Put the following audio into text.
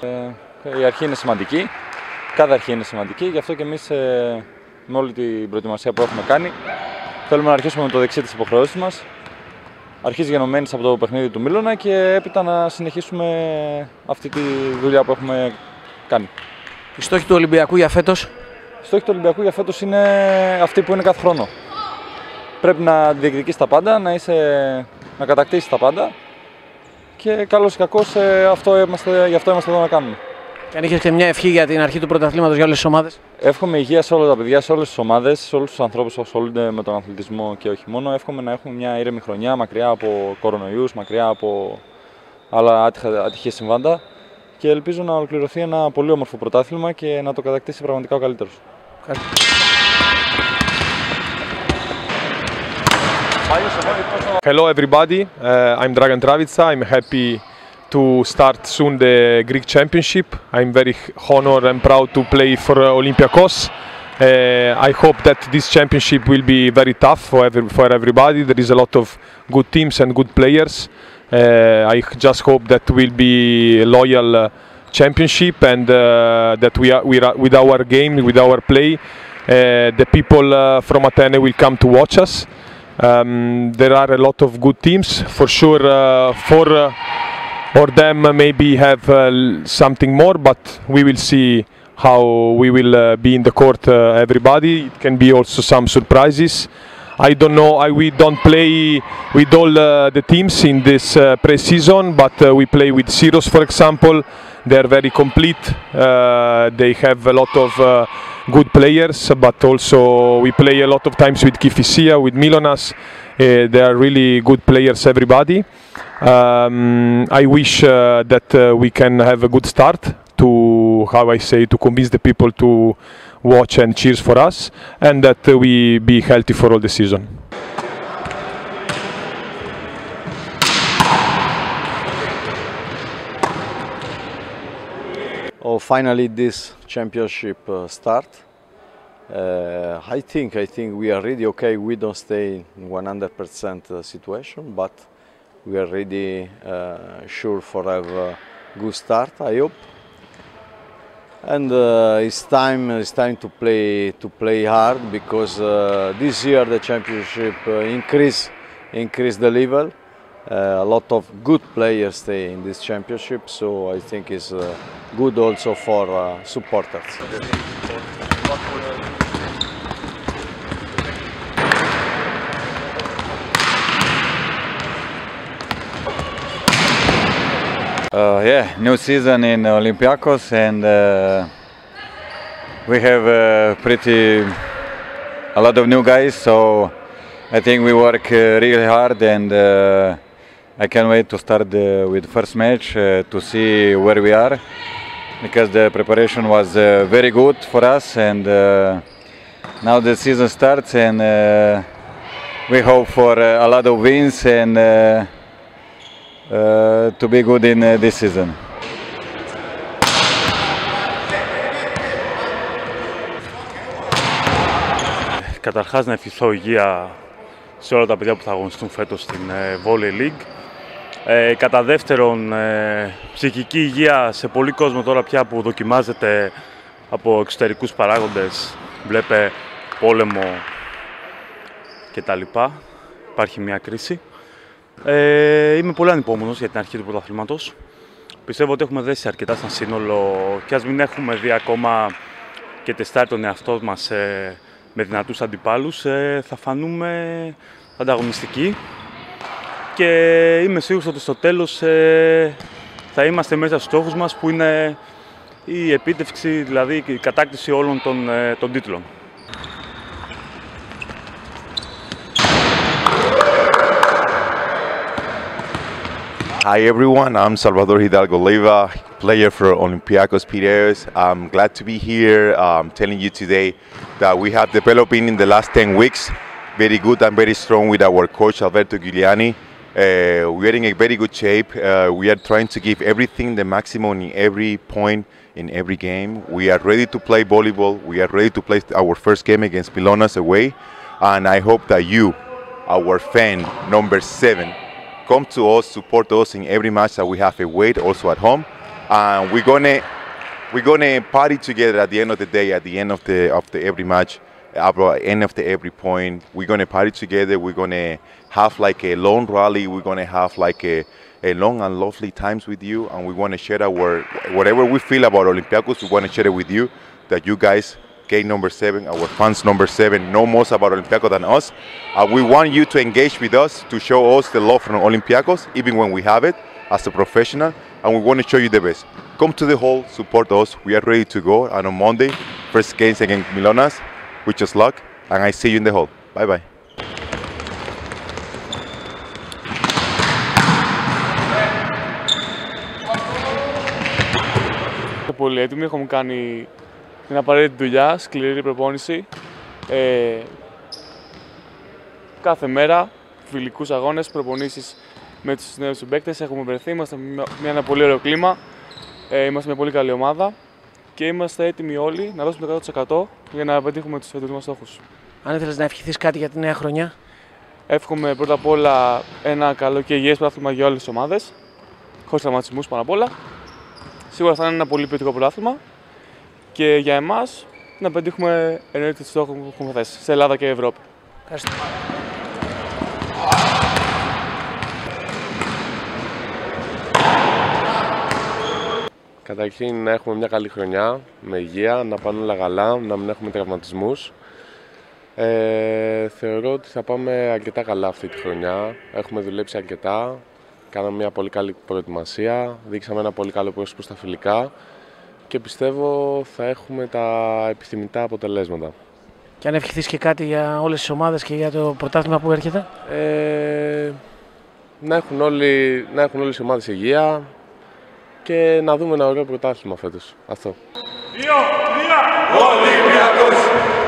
Η αρχή είναι σημαντική, κάθε αρχή είναι σημαντική, γι' αυτό και εμείς με όλη την προετοιμασία που έχουμε κάνει θέλουμε να αρχίσουμε με το δεξί της υποχρεώσης μας, αρχής γενομένης από το παιχνίδι του Μίλωνα και έπειτα να συνεχίσουμε αυτή τη δουλειά που έχουμε κάνει. Οι στόχοι του Ολυμπιακού για φέτος? Οι στόχοι του Ολυμπιακού για φέτος είναι αυτοί που είναι κάθε χρόνο. Πρέπει να διεκδικείς τα πάντα, να κατακτήσεις τα πάντα και καλώς ή κακώς γι' αυτό είμαστε εδώ να κάνουμε. Και αν είχες και μια ευχή για την αρχή του πρωταθλήματος για όλες τις ομάδες? Εύχομαι υγεία σε όλα τα παιδιά, σε όλες τις ομάδες, σε όλους τους ανθρώπους που ασχολούνται με τον αθλητισμό και όχι μόνο. Εύχομαι να έχουμε μια ήρεμη χρονιά, μακριά από κορονοϊούς, μακριά από άλλα ατυχή συμβάντα και ελπίζω να ολοκληρωθεί ένα πολύ όμορφο πρωτάθλημα και να το κατακτήσει πραγματικά ο καλύτερος. Hello everybody, I'm Dragan Travica. I'm happy to start soon the Greek Championship. I'm very honored and proud to play for Olympiakos. I hope that this championship will be very tough for everybody. There is a lot of good teams and good players. I just hope that will be a loyal championship and that we are with our game, with our play, the people from Athene will come to watch us. There are a lot of good teams for sure. Four or them maybe have something more, but we will see how we will be in the court. Everybody, it can be also some surprises. I don't know. We don't play with all the teams in this pre-season, but we play with Syros, for example. They are very complete. They have a lot of good players, but also we play a lot of times with Kifisia, with Milonas. They are really good players, everybody. I wish that we can have a good start to, how I say, to convince the people to watch and cheers for us, and that we be healthy for all the season. Oh, finally this championship start. I think we are really okay. We don't stay in 100% situation, but we are really sure for have a good start, I hope. And it's time to play hard because this year the championship increase the level. A lot of good players stay in this championship, so I think it's good also for supporters. New season in Olympiakos, and we have a lot of new guys, so I think we work really hard, and I can't wait to start with the first match to see where we are, because the preparation was very good for us, and now the season starts, and we hope for a lot of wins and to be good in this season. Καταρχάς να ευχηθώ υγεία σε όλα τα παιδιά που θα αγωνιστούν φέτος στην Volley League. Κατά δεύτερον, ψυχική υγεία σε πολλοί κόσμο τώρα πια που δοκιμάζεται από εξωτερικούς παράγοντες, βλέπε πόλεμο κτλ. Υπάρχει μια κρίση. Είμαι πολύ ανυπόμονος για την αρχή του πρωταθλήματος. Πιστεύω ότι έχουμε δέσει αρκετά σαν σύνολο και ας μην έχουμε δει ακόμα και τεστάρει τον εαυτό μας με δυνατούς αντιπάλους, θα φανούμε ανταγωνιστικοί και είμαι σίγουρος ότι στο τέλος θα είμαστε μέσα στους στόχους μας που είναι η επίτευξη, δηλαδή η κατάκτηση όλων των τίτλων. Hi everyone, I'm Salvador Hidalgo Leiva, player for Olympiakos Piraeus. I'm glad to be here telling you today that we have developing in the last 10 weeks very good and very strong with our coach Alberto Giuliani. We are in a very good shape. We are trying to give everything the maximum in every point in every game. We are ready to play volleyball. We are ready to play our first game against Milonas away, and I hope that you, our fan number 7, come to us, support us in every match that we have away, also at home, and we're gonna party together at the end of the day, at the end of the every match, at the end of the every point. We're gonna party together. We're gonna have like a long rally. We're gonna have like a long and lovely times with you, and we want to share whatever we feel about Olympiacos. We want to share it with you. That you guys, gate number 7, our fans number 7, know most about Olympiacos than us. We want you to engage with us, to show us the love from Olympiacos, even when we have it as a professional, and we want to show you the best. Come to the hall, support us. We are ready to go, and on Monday, first games against Milonas. Wish us luck, and I see you in the hall. Bye bye. Πολύ έτοιμοι, έχουμε κάνει την απαραίτητη δουλειά, σκληρή προπόνηση. Κάθε μέρα, φιλικούς αγώνες, προπονήσεις με τους νέους συμπαίκτες. Έχουμε βρεθεί, είμαστε με ένα πολύ ωραίο κλίμα, είμαστε μια πολύ καλή ομάδα και είμαστε έτοιμοι όλοι να δώσουμε το 100% για να πετύχουμε τους φετινούς μας στόχους. Αν ήθελες να ευχηθείς κάτι για τη νέα χρονιά. Εύχομαι πρώτα απ' όλα ένα καλό και υγιές πρωτάθλημα για όλες τις ομάδες, χωρίς τραυματισμούς πάνω απ' όλα. Σίγουρα θα είναι ένα πολύ ποιοτικό πρωτάθλημα και για εμάς να πετύχουμε εννοείται τους στόχους που έχουμε θέσει σε Ελλάδα και Ευρώπη. Ευχαριστώ. Καταρχήν να έχουμε μια καλή χρονιά, με υγεία, να πάνε όλα καλά, να μην έχουμε τραυματισμούς. Θεωρώ ότι θα πάμε αρκετά καλά αυτή τη χρονιά. Έχουμε δουλέψει αρκετά, κάναμε μια πολύ καλή προετοιμασία, δείξαμε ένα πολύ καλό πρόσωπο στα φιλικά και πιστεύω θα έχουμε τα επιθυμητά αποτελέσματα. Και αν ευχηθείς και κάτι για όλες τις ομάδες και για το πρωτάθλημα που έρχεται. Να έχουν όλες οι ομάδες υγεία και να δούμε ένα ωραίο πρωτάθλημα φέτος. Αυτό. 2-3 Ολυμπιακός!